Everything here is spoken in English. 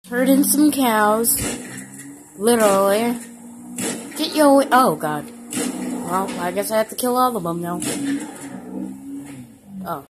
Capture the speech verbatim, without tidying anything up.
Herding some cows. Literally. Get your... Oh, God. Well, I guess I have to kill all of them now. Oh.